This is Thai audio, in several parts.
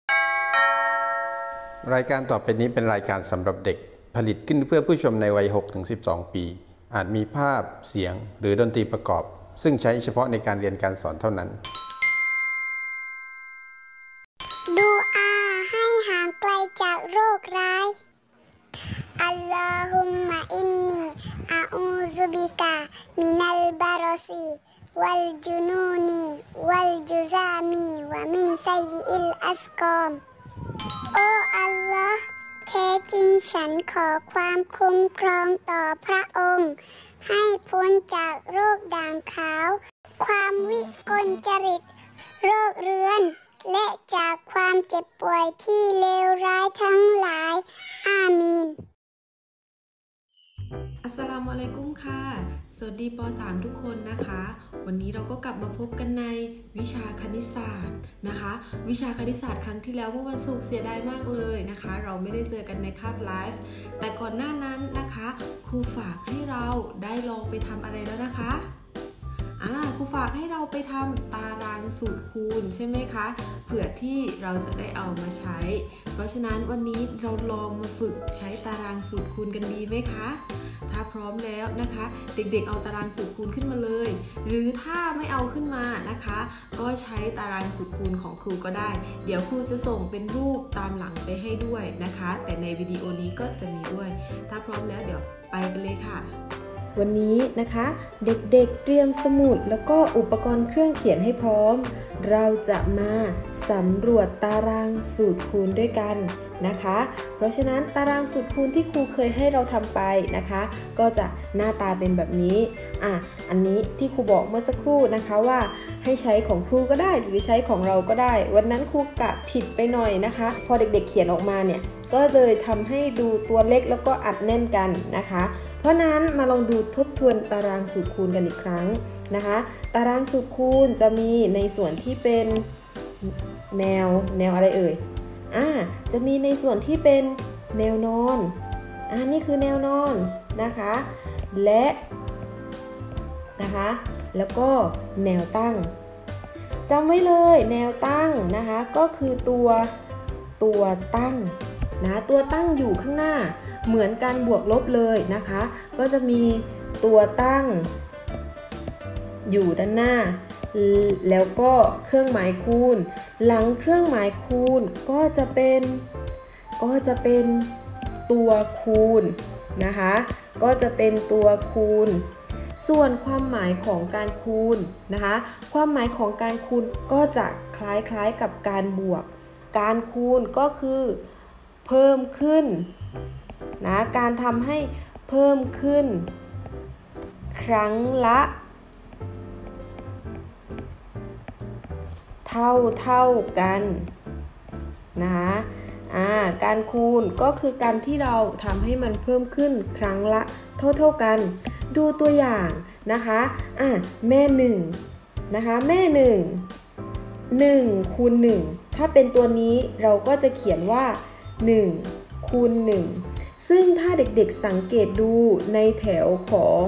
รายการต่อไปนี้เป็นรายการสำหรับเด็กผลิตขึ้นเพื่อผู้ชมในวัย 6-12 ปีอาจมีภาพเสียงหรือดนตรีประกอบซึ่งใช้เฉพาะในการเรียนการสอนเท่านั้นดูอาให้ห่างไกลจากโรคร้ายอัลลอฮุมมะอินนีอาอูซุบิกะมินัลบารอซีวัลจุนูนีวัลจุซามีวะมินไซอิลอัสกอมโอ้อัลลอฮ์แท้จริงฉันขอความคุ้มครองต่อพระองค์ให้พ้นจากโรคด่างขาวความวิกลจริตโรคเรื้อนและจากความเจ็บป่วยที่เลวร้ายทั้งหลายอามีนอัสสลามุอะลัยกุมค่ะสวัสดีป.3 ทุกคนนะคะวันนี้เราก็กลับมาพบกันในวิชาคณิตศาสตร์นะคะวิชาคณิตศาสตร์ครั้งที่แล้วเมื่อวันศุกร์เสียดายมากเลยนะคะเราไม่ได้เจอกันในคาบไลฟ์แต่ก่อนหน้านั้นนะคะครูฝากให้เราได้ลองไปทำอะไรแล้วนะคะครูฝากให้เราไปทำตารางสูตรคูณใช่ไหมคะเผื่อที่เราจะได้เอามาใช้เพราะฉะนั้นวันนี้เราลองมาฝึกใช้ตารางสูตรคูณกันดีไหมคะถ้าพร้อมแล้วนะคะเด็กๆเอาตารางสูตรคูณขึ้นมาเลยหรือถ้าไม่เอาขึ้นมานะคะก็ใช้ตารางสูตรคูณของครูก็ได้เดี๋ยวครูจะส่งเป็นรูปตามหลังไปให้ด้วยนะคะแต่ในวิดีโอนี้ก็จะมีด้วยถ้าพร้อมแล้วเดี๋ยวไปกันเลยค่ะวันนี้นะคะเด็กๆเตรียมสมุดแล้วก็อุปกรณ์เครื่องเขียนให้พร้อมเราจะมาสำรวจตารางสูตรคูณด้วยกันนะคะเพราะฉะนั้นตารางสูตรคูณที่ครูเคยให้เราทำไปนะคะก็จะหน้าตาเป็นแบบนี้อันนี้ที่ครูบอกเมื่อสักครู่นะคะว่าให้ใช้ของครูก็ได้หรือใช้ของเราก็ได้วันนั้นครูกะผิดไปหน่อยนะคะพอเด็กๆเขียนออกมาเนี่ยก็เลยทำให้ดูตัวเล็กแล้วก็อัดแน่นกันนะคะเพราะนั้นมาลองดูทบทวนตารางสูตรคูณกันอีกครั้งนะคะตารางสูตรคูณจะมีในส่วนที่เป็นแนวอะไรเอ่ยจะมีในส่วนที่เป็นแนวนอนนี่คือแนวนอนนะคะและนะคะแล้วก็แนวตั้งจำไว้เลยแนวตั้งนะคะก็คือตัวตั้งนะตัวตั้งอยู่ข้างหน้าเหมือนการบวกลบเลยนะคะก็จะมีตัวตั้งอยู่ด้านหน้าแล้วก็เครื่องหมายคูณหลังเครื่องหมายคูณก็จะเป็นตัวคูณนะคะก็จะเป็นตัวคูณส่วนความหมายของการคูณนะคะความหมายของการคูณก็จะคล้ายๆกับการบวกการคูณก็คือเพิ่มขึ้นนะการทำให้เพิ่มขึ้นครั้งละเท่ากันนะคะการคูณก็คือการที่เราทำให้มันเพิ่มขึ้นครั้งละเท่ากันดูตัวอย่างนะคะแม่1นะคะแม่1คูณ1ถ้าเป็นตัวนี้เราก็จะเขียนว่า1คูณ1ซึ่งถ้าเด็กๆสังเกตดูในแถวของ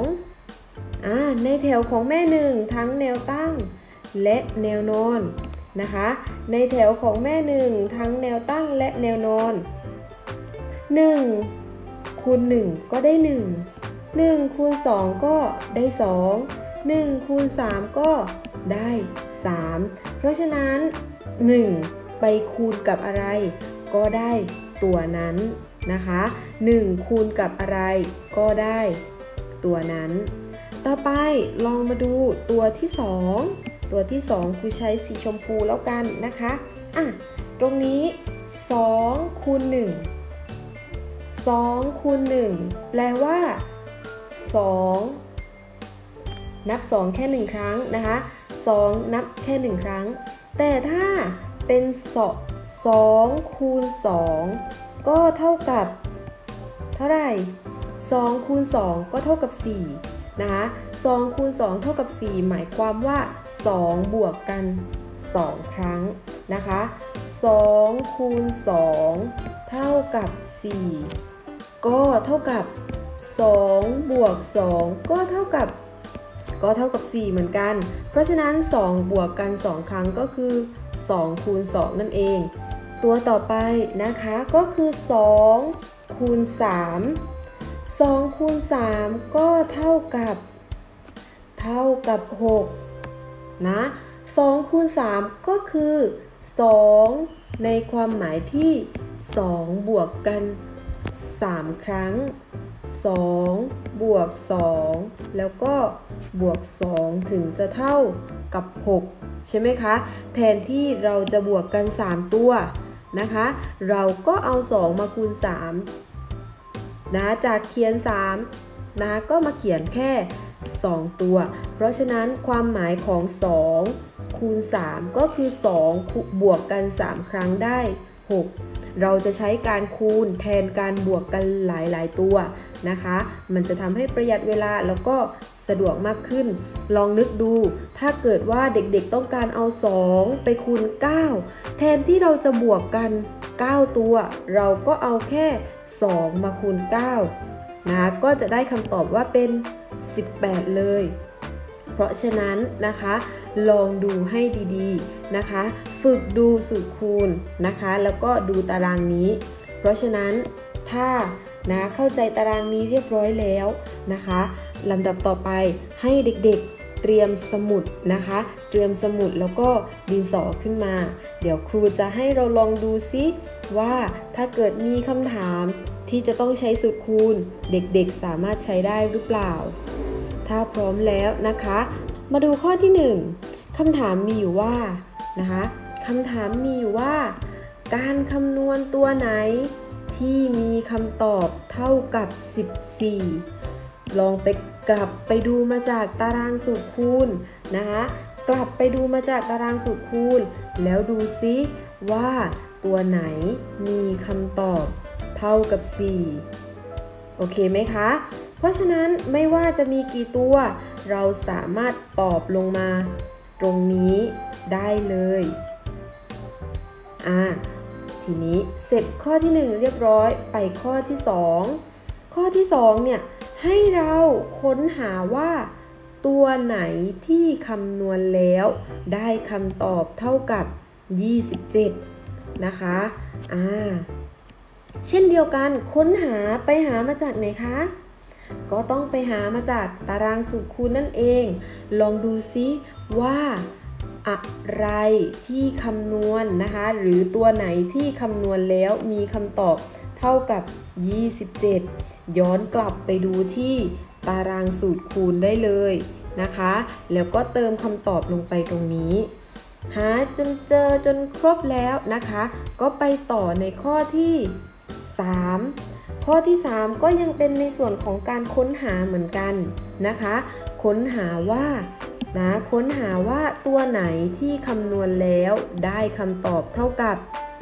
แม่1ทั้งแนวตั้งและแนวนอนนะคะในแถวของแม่1ทั้งแนวตั้งและแนวนอน1คูณ1ก็ได้1คูณ2ก็ได้2 1คูณ3ก็ได้3เพราะฉะนั้น1ไปคูณกับอะไรก็ได้ตัวนั้นนะคะ1คูณกับอะไรก็ได้ตัวนั้นต่อไปลองมาดูตัวที่2ครูใช้สีชมพูแล้วกันนะคะตรงนี้2คูณ1แปลว่า2นับ2แค่1ครั้งนะคะ2นับแค่1ครั้งแต่ถ้าเป็น2คูณ2ก็เท่ากับเท่าไหร่2คูณ2ก็เท่ากับ4นะคะ2คูณ2เท่ากับ4หมายความว่า2บวกกัน2ครั้งนะคะ2คูณ2เท่ากับ4ก็เท่ากับ2บวก2ก็เท่ากับ4เหมือนกันเพราะฉะนั้น2บวกกัน2ครั้งก็คือ2คูณ2นั่นเองตัวต่อไปนะคะก็คือ2คูณ3 2คูณ3ก็เท่ากับ6นะ2คูณ3ก็คือ2ในความหมายที่2บวกกัน3ครั้ง2บวก2แล้วก็บวก2ถึงจะเท่ากับ6ใช่ไหมคะแทนที่เราจะบวกกัน3ตัวนะคะเราก็เอา2มาคูณ3นะจากเขียน3นะก็มาเขียนแค่2ตัวเพราะฉะนั้นความหมายของ2คูณ3ก็คือ2บวกกัน3ครั้งได้6เราจะใช้การคูณแทนการบวกกันหลายๆตัวนะคะมันจะทำให้ประหยัดเวลาแล้วก็สะดวกมากขึ้นลองนึกดูถ้าเกิดว่าเด็กๆต้องการเอา2ไปคูณ9แทนที่เราจะบวกกัน9ตัวเราก็เอาแค่2มาคูณ9นะก็จะได้คำตอบว่าเป็น18เลยเพราะฉะนั้นนะคะลองดูให้ดีๆนะคะฝึกดูสูตรคูณนะคะแล้วก็ดูตารางนี้เพราะฉะนั้นถ้านะเข้าใจตารางนี้เรียบร้อยแล้วนะคะลำดับต่อไปให้เด็กๆเตรียมสมุดนะคะเตรียมสมุดแล้วก็ดินสอขึ้นมาเดี๋ยวครูจะให้เราลองดูซิว่าถ้าเกิดมีคำถามที่จะต้องใช้สูตรคูณเด็กๆสามารถใช้ได้หรือเปล่าถ้าพร้อมแล้วนะคะมาดูข้อที่1คำถามมีอยู่ว่านะคะคำถามมีอยู่ว่าการคำนวณตัวไหนที่มีคำตอบเท่ากับ14ลองกลับไปดูมาจากตารางสูตรคูณนะคะกลับไปดูมาจากตารางสูตรคูณแล้วดูซิว่าตัวไหนมีคำตอบเท่ากับ4โอเคไหมคะเพราะฉะนั้นไม่ว่าจะมีกี่ตัวเราสามารถตอบลงมาตรงนี้ได้เลยทีนี้เสร็จข้อที่1เรียบร้อยไปข้อที่2ข้อที่2เนี่ยให้เราค้นหาว่าตัวไหนที่คำนวณแล้วได้คำตอบเท่ากับ27นะคะเช่นเดียวกันค้นหาไปหามาจากไหนคะก็ต้องไปหามาจากตารางสูตรคูณนั่นเองลองดูซิว่าอะไรที่คำนวณนะคะหรือตัวไหนที่คำนวณแล้วมีคำตอบเท่ากับ27ย้อนกลับไปดูที่ตารางสูตรคูณได้เลยนะคะแล้วก็เติมคำตอบลงไปตรงนี้หาจนเจอจนครบแล้วนะคะก็ไปต่อในข้อที่3ข้อที่3ก็ยังเป็นในส่วนของการค้นหาเหมือนกันนะคะค้นหาว่าตัวไหนที่คำนวณแล้วได้คำตอบเท่ากับ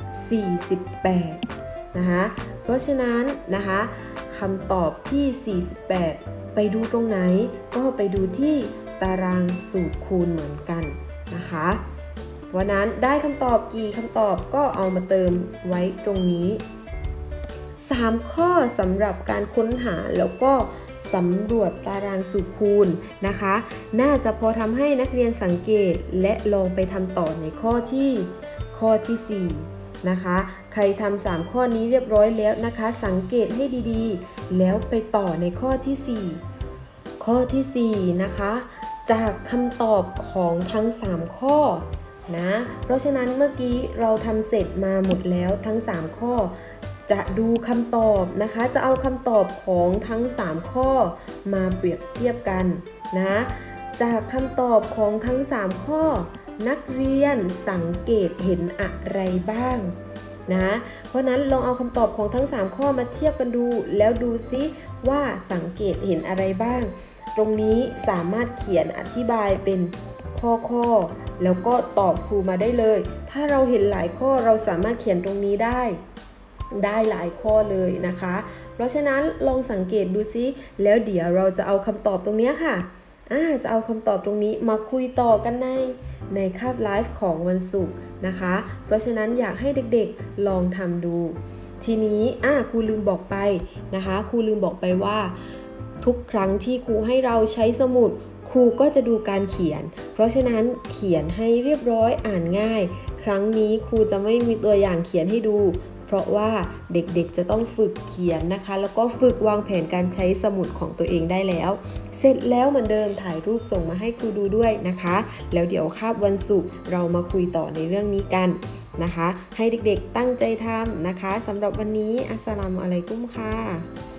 48นะคะเพราะฉะนั้นนะคะคำตอบที่48ไปดูตรงไหนก็ไปดูที่ตารางสูตรคูณเหมือนกันนะคะเพราะนั้นได้คำตอบกี่คำตอบก็เอามาเติมไว้ตรงนี้3ข้อสำหรับการค้นหาแล้วก็สำรวจตารางสูตรคูณนะคะน่าจะพอทำให้นักเรียนสังเกตและลองไปทำต่อในข้อที่4นะคะใครทำ3ข้อนี้เรียบร้อยแล้วนะคะสังเกตให้ดีๆแล้วไปต่อในข้อที่4ข้อที่4นะคะจากคำตอบของทั้ง3ข้อนะเพราะฉะนั้นเมื่อกี้เราทำเสร็จมาหมดแล้วทั้ง3ข้อจะดูคำตอบนะคะจะเอาคำตอบของทั้ง3ข้อมาเปรียบเทียบกันนะจากคำตอบของทั้ง3ข้อนักเรียนสังเกตเห็นอะไรบ้างนะเพราะนั้นลองเอาคำตอบของทั้ง3ข้อมาเทียบกันดูแล้วดูซิว่าสังเกตเห็นอะไรบ้างตรงนี้สามารถเขียนอธิบายเป็นข้อแล้วก็ตอบครูมาได้เลยถ้าเราเห็นหลายข้อเราสามารถเขียนตรงนี้ได้หลายข้อเลยนะคะเพราะฉะนั้นลองสังเกตดูซิแล้วเดี๋ยวเราจะเอาคำตอบตรงนี้ค่ะจะเอาคำตอบตรงนี้มาคุยต่อกันในคาบไลฟ์ของวันศุกร์นะคะเพราะฉะนั้นอยากให้เด็กๆลองทำดูทีนี้ครูลืมบอกไปนะคะครูลืมบอกไปว่าทุกครั้งที่ครูให้เราใช้สมุดครูก็จะดูการเขียนเพราะฉะนั้นเขียนให้เรียบร้อยอ่านง่ายใครั้งนี้ครูจะไม่มีตัวอย่างเขียนให้ดูเพราะว่าเด็กๆจะต้องฝึกเขียนนะคะแล้วก็ฝึกวางแผนการใช้สมุดของตัวเองได้แล้วเสร็จแล้วเหมือนเดิมถ่ายรูปส่งมาให้ครูดูด้วยนะคะแล้วเดี๋ยวคาบวันศุกร์เรามาคุยต่อในเรื่องนี้กันนะคะให้เด็กๆตั้งใจทำนะคะสำหรับวันนี้อัสสลามุอะลัยกุมค่ะ